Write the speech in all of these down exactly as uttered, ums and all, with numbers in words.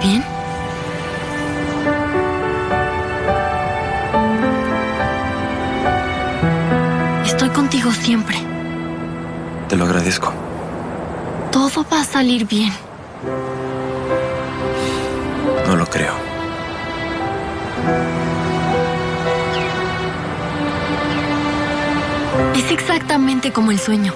bien? Estoy contigo siempre. Te lo agradezco. Todo va a salir bien. No lo creo. Es exactamente como el sueño.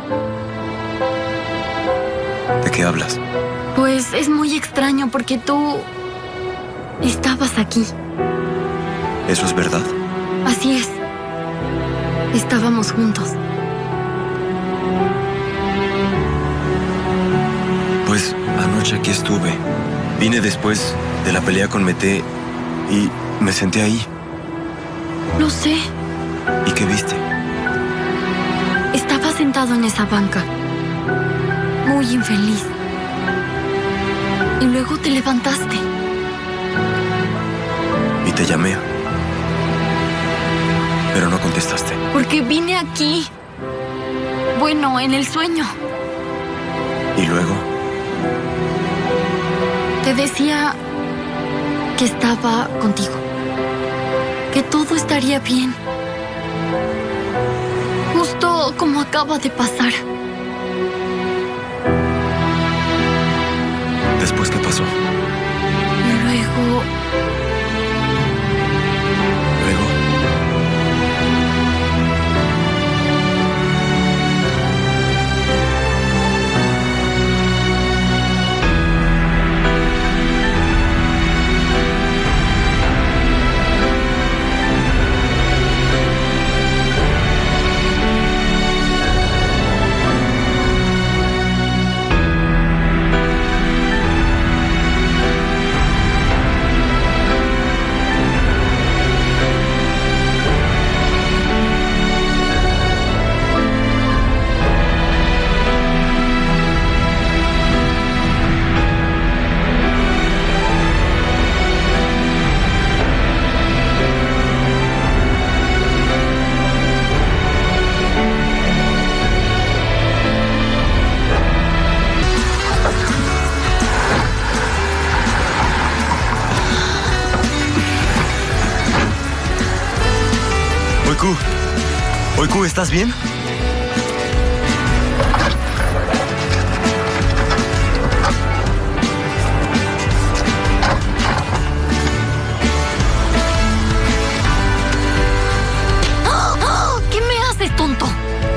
¿De qué hablas? Pues es muy extraño porque tú estabas aquí. ¿Eso es verdad? Así es. Estábamos juntos. Pues anoche aquí estuve. Vine después de la pelea con Mete y me senté ahí. Lo sé. ¿Y qué viste? Estaba sentado en esa banca, muy infeliz. Y luego te levantaste. Y te llamé. Pero no contestaste. Porque vine aquí. Bueno, en el sueño. ¿Y luego? Te decía que estaba contigo. Que todo estaría bien. Justo como acaba de pasar. ¿Después qué pasó? Y luego... ¿Luego? Oiku, Oiku, ¿estás bien? ¿Qué me haces, tonto?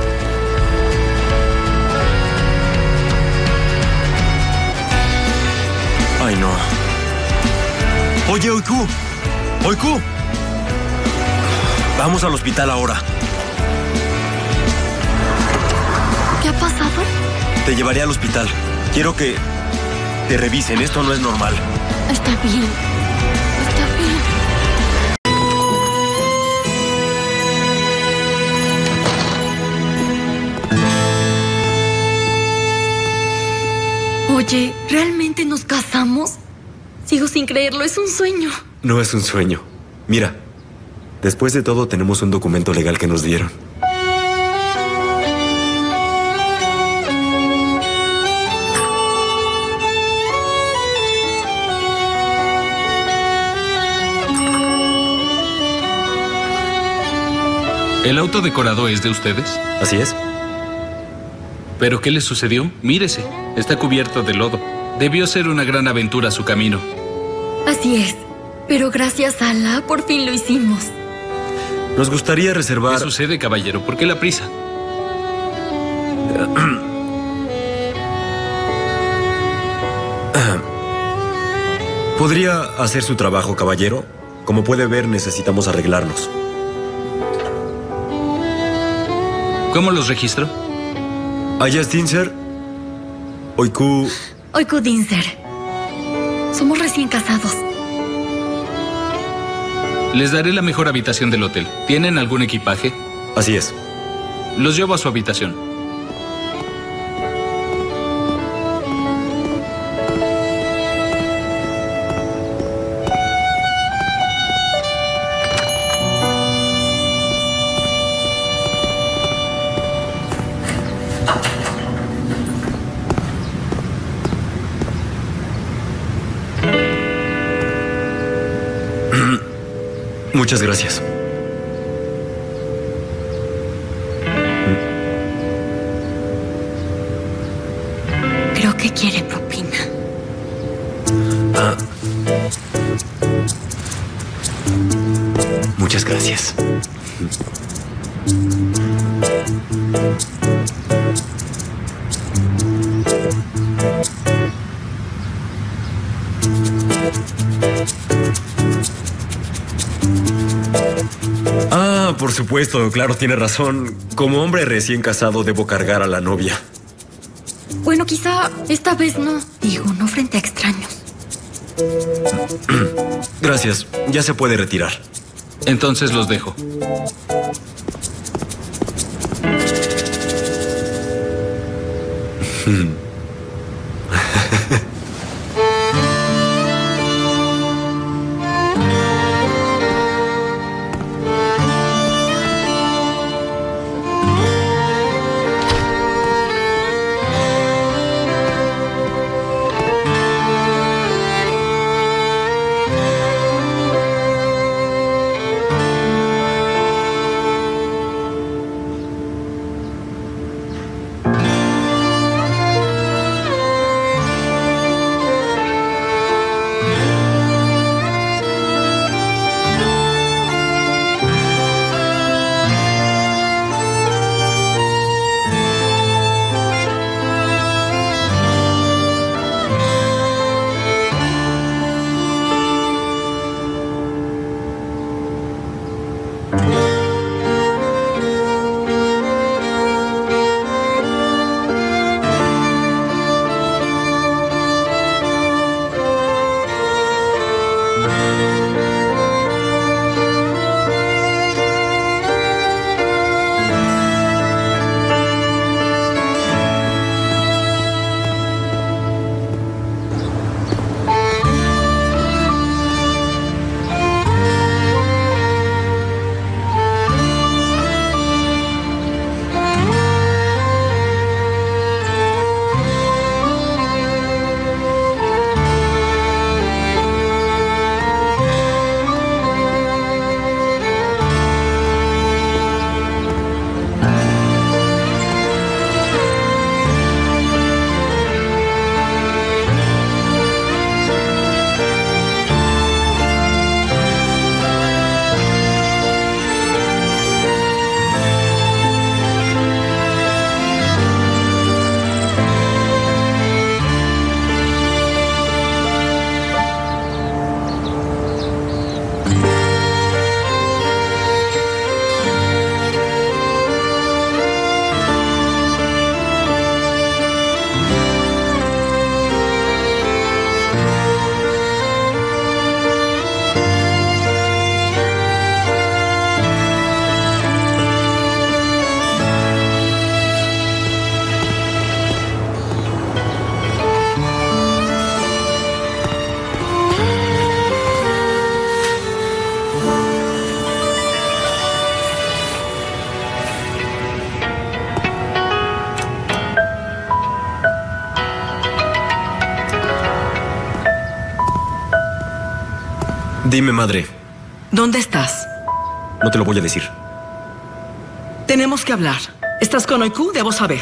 Ay, no. Oye, Oiku. Oiku. Vamos al hospital ahora. ¿Qué ha pasado? Te llevaré al hospital. Quiero que te revisen. Esto no es normal. Está bien. Está bien. Oye, ¿realmente nos casamos? Sigo sin creerlo, es un sueño. No es un sueño. Mira, después de todo tenemos un documento legal que nos dieron. ¿El auto decorado es de ustedes? Así es. ¿Pero qué les sucedió? Mírese, está cubierto de lodo. Debió ser una gran aventura su camino. Así es. Pero gracias a Allah, por fin lo hicimos. Nos gustaría reservar... ¿Qué sucede, caballero? ¿Por qué la prisa? ¿Podría hacer su trabajo, caballero? Como puede ver, necesitamos arreglarnos. ¿Cómo los registro? Ayaz Dinser, Oiku... Oiku Dinser. Somos recién casados. Les daré la mejor habitación del hotel. ¿Tienen algún equipaje? Así es. Los llevo a su habitación. Muchas gracias. Creo que quiere propina. Ah. Muchas gracias. Ah, por supuesto, claro, tiene razón. Como hombre recién casado debo cargar a la novia. Bueno, quizá esta vez no. Digo, no frente a extraños. Gracias, ya se puede retirar. Entonces los dejo. Dime, madre. ¿Dónde estás? No te lo voy a decir. Tenemos que hablar. ¿Estás con Oiku? Debo saber.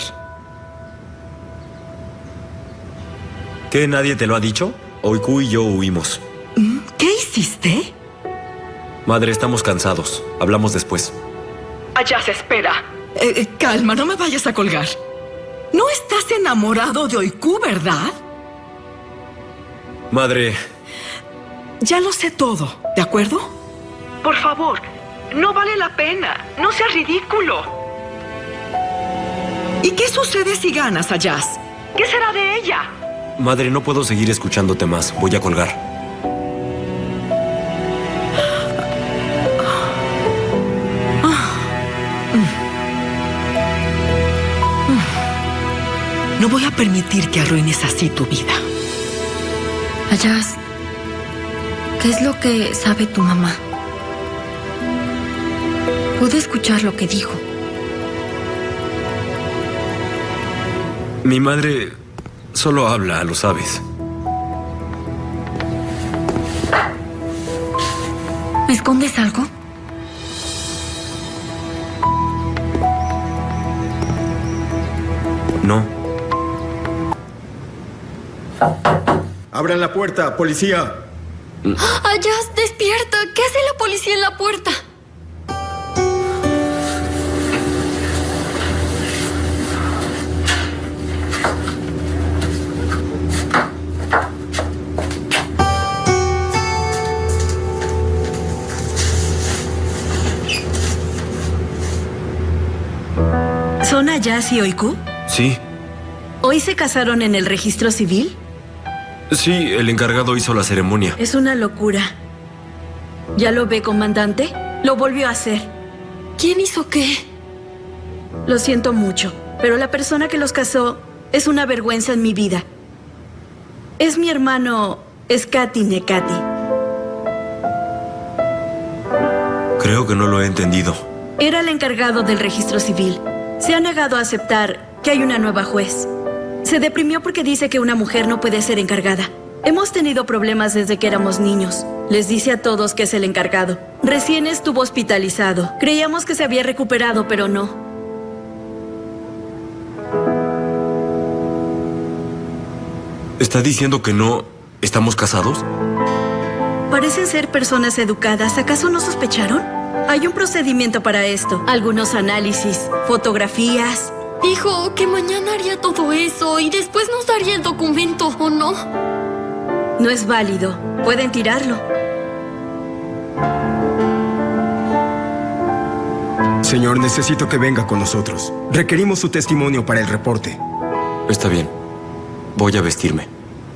¿Qué, nadie te lo ha dicho? Oiku y yo huimos. ¿Qué hiciste? Madre, estamos cansados. Hablamos después. Allá se espera. Eh, eh, calma, no me vayas a colgar. No estás enamorado de Oiku, ¿verdad? Madre... Ya lo sé todo, ¿de acuerdo? Por favor, no vale la pena. No seas ridículo. ¿Y qué sucede si ganas a Jazz? ¿Qué será de ella? Madre, no puedo seguir escuchándote más. Voy a colgar. No voy a permitir que arruines así tu vida. Ayaz, ¿qué es lo que sabe tu mamá? Pude escuchar lo que dijo. Mi madre solo habla, lo sabes. ¿Me escondes algo? No. ¡Abran la puerta, policía! Ayaz, despierta. ¿Qué hace la policía en la puerta? ¿Son Ayaz y Oiku? Sí. ¿Hoy se casaron en el registro civil? Sí, el encargado hizo la ceremonia. Es una locura. ¿Ya lo ve, comandante? Lo volvió a hacer. ¿Quién hizo qué? Lo siento mucho, pero la persona que los casó es una vergüenza en mi vida. Es mi hermano Skati Nekati. Creo que no lo he entendido. Era el encargado del registro civil. Se ha negado a aceptar que hay una nueva juez. Se deprimió porque dice que una mujer no puede ser encargada. Hemos tenido problemas desde que éramos niños. Les dice a todos que es el encargado. Recién estuvo hospitalizado. Creíamos que se había recuperado, pero no. ¿Está diciendo que no estamos casados? Parecen ser personas educadas. ¿Acaso no sospecharon? Hay un procedimiento para esto. Algunos análisis, fotografías. Dijo que mañana haría todo eso y después nos daría el documento, ¿o no? No es válido. Pueden tirarlo. Señor, necesito que venga con nosotros. Requerimos su testimonio para el reporte. Está bien. Voy a vestirme.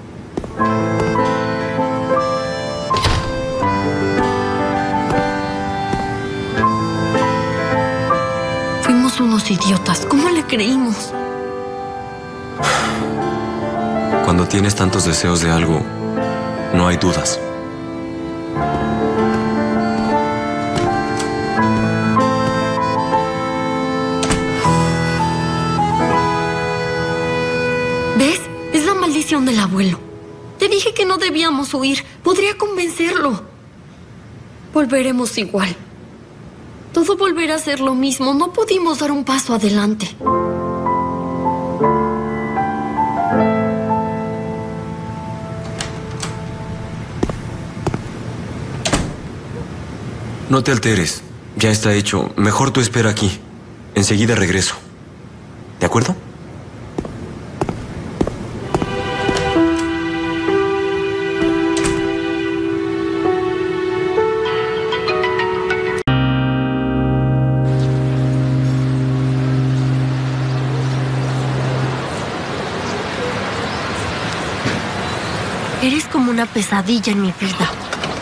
Fuimos unos idiotas. ¿Cómo le creímos? Cuando tienes tantos deseos de algo, no hay dudas. ¿Ves? Es la maldición del abuelo. Te dije que no debíamos huir. Podría convencerlo. Volveremos igual. Todo volverá a ser lo mismo. No pudimos dar un paso adelante. No te alteres. Ya está hecho. Mejor tú espera aquí. Enseguida regreso. ¿De acuerdo? Eres como una pesadilla en mi vida.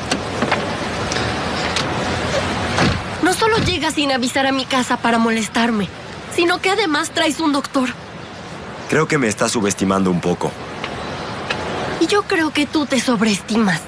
No solo llegas sin avisar a mi casa para molestarme, sino que además traes un doctor. Creo que me estás subestimando un poco. Y yo creo que tú te sobreestimas.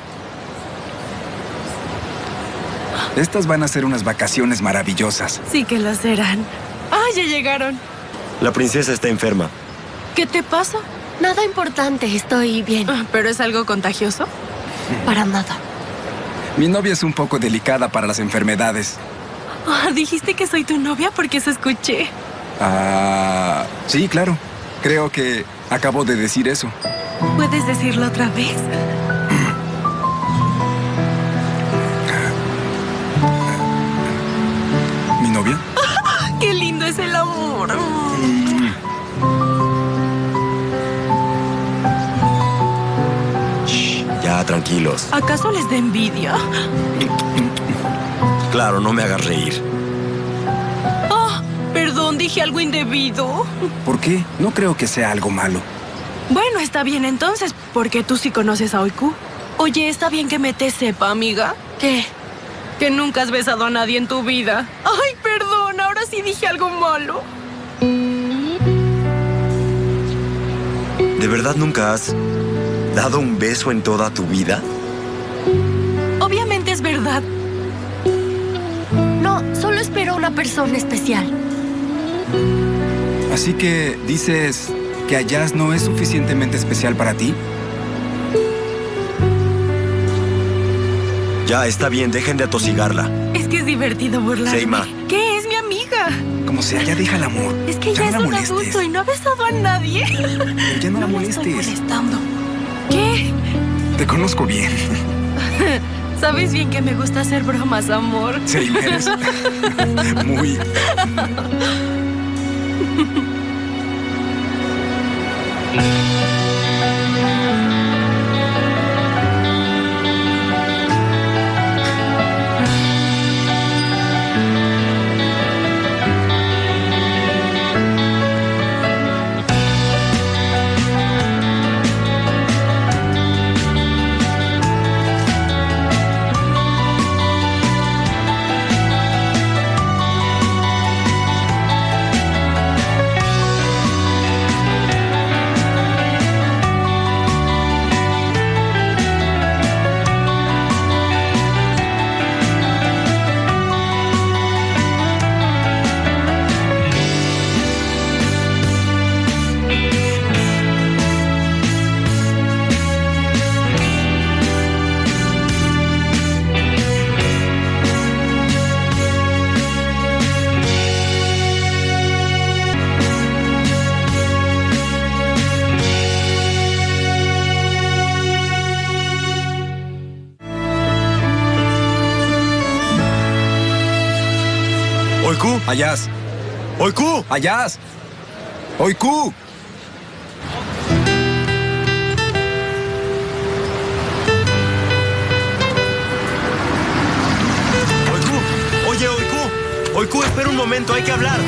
Estas van a ser unas vacaciones maravillosas. Sí que lo serán. ¡Ah, ya llegaron! La princesa está enferma. ¿Qué te pasa? Nada importante, estoy bien. Ah, ¿pero es algo contagioso? Para nada. Mi novia es un poco delicada para las enfermedades. Ah, ¿dijiste que soy tu novia? Porque eso escuché. Ah, sí, claro. Creo que acabo de decir eso. ¿Puedes decirlo otra vez? ¿Mi novia? ¡Qué lindo es el amor! Shh, ya, tranquilos. ¿Acaso les da envidia? Claro, no me hagas reír. ¡Ah! Perdón, dije algo indebido. ¿Por qué? No creo que sea algo malo. Bueno, está bien entonces, porque tú sí conoces a Oiku. Oye, ¿está bien que me te sepa, amiga? ¿Qué? Que nunca has besado a nadie en tu vida. Ay, perdón, ahora sí dije algo malo. ¿De verdad nunca has dado un beso en toda tu vida? Obviamente es verdad. No, solo espero a una persona especial. Así que dices que Ayaz no es suficientemente especial para ti. Ya, está bien, dejen de atosigarla. Es que es divertido burlarme. Seima. ¿Qué es mi amiga? Como sea, ya deja el amor. Es que ya ya, no es la un molestes. adulto y no ha besado a nadie. Ya no la Me molestes. estoy molestando. ¿Qué? Te conozco bien. Sabes bien que me gusta hacer bromas, amor. Sí, eres muy... ¡Oiku! Ayaz. ¡Oiku! Ayaz. Oiku. ¡Oiku! ¡Oye, Oiku! ¡Oiku, espera un momento! ¡Hay que hablar!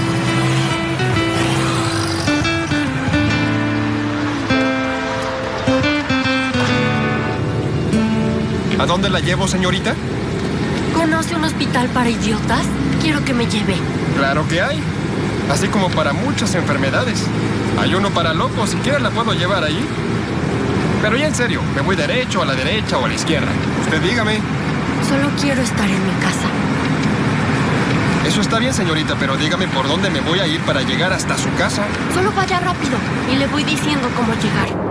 ¿A dónde la llevo, señorita? ¿Conoce un hospital para idiotas? Quiero que me lleve. Claro que hay. Así como para muchas enfermedades. Hay uno para locos, si quiere la puedo llevar ahí. Pero ya en serio, ¿me voy derecho, a la derecha o a la izquierda? Usted dígame. Solo quiero estar en mi casa. Eso está bien, señorita, pero dígame por dónde me voy a ir para llegar hasta su casa. Solo vaya rápido y le voy diciendo cómo llegar.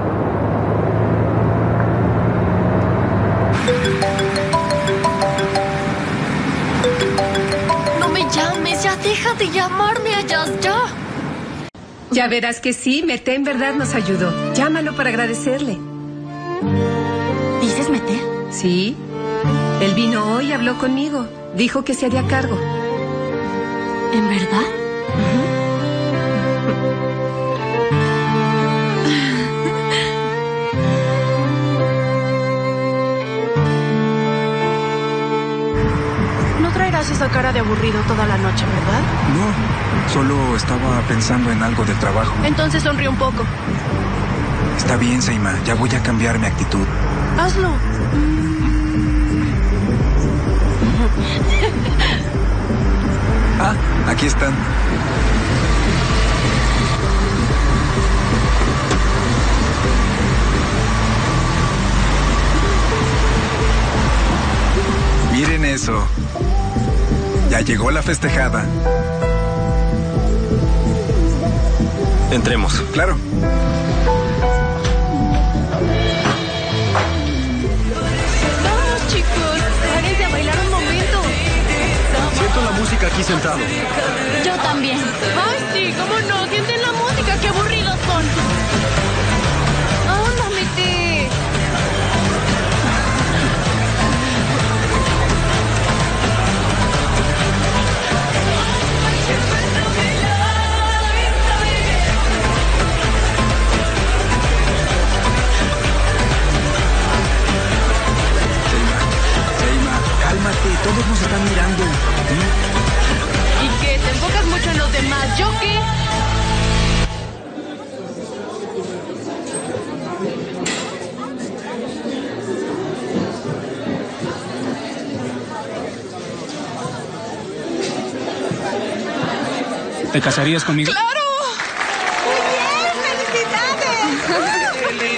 No me llames, ya deja de llamarme, Ayaz, ya. Ya verás que sí, Mete en verdad nos ayudó. Llámalo para agradecerle. ¿Dices Mete? Sí. Él vino hoy y habló conmigo. Dijo que se haría cargo. ¿En verdad? No traerás esa cara de aburrido toda la noche, ¿verdad? No, solo estaba pensando en algo del trabajo. Entonces sonríe un poco. Está bien, Seima, ya voy a cambiar mi actitud. Hazlo. Ah, aquí están. Miren eso. Ya llegó la festejada. Entremos. Claro. Vamos, chicos. Párense a bailar un momento. Siento la música aquí sentado. Yo también. Ay, sí, cómo no. Sienten la música. Qué aburridos son. ¡Anda, Mete! Cálmate, todos nos están mirando. ¿Y qué? ¿Te enfocas mucho en los demás? ¿Yo qué? ¿Te casarías conmigo? ¡Claro! ¡Muy bien! ¡Felicidades!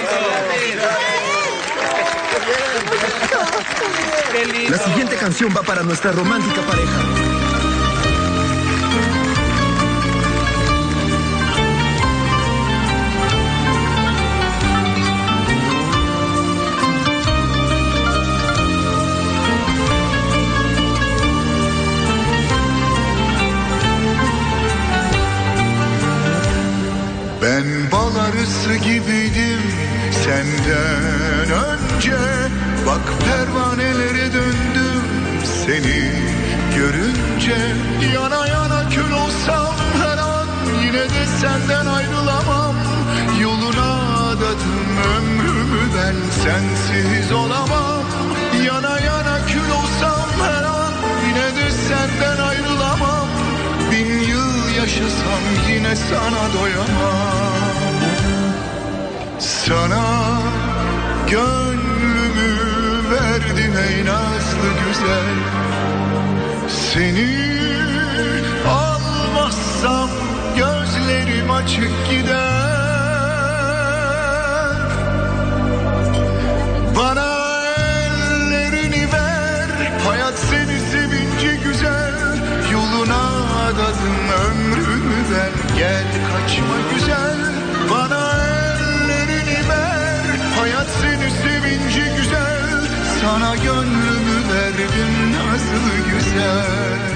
¡Qué lindo! La siguiente canción va para nuestra romántica pareja. gece yana yana kül olsam her an yine de senden ayrılamam. Yoluna adadım ömrümü ben sensiz olamam. Yana yana kül olsam her an yine de senden ayrılamam. Bin yıl yaşasam yine sana doyamam. Sana gönlümü verdim ey nazlı güzel. Seni almazsam gözlerim açık gider. Bana ellerini ver, hayat seni sevince güzel. Yoluna adadım ömrümü ben, gel kaçma güzel. Bana ellerini ver, hayat seni sevince güzel. Sana gönlümü verdim nazlı güzel.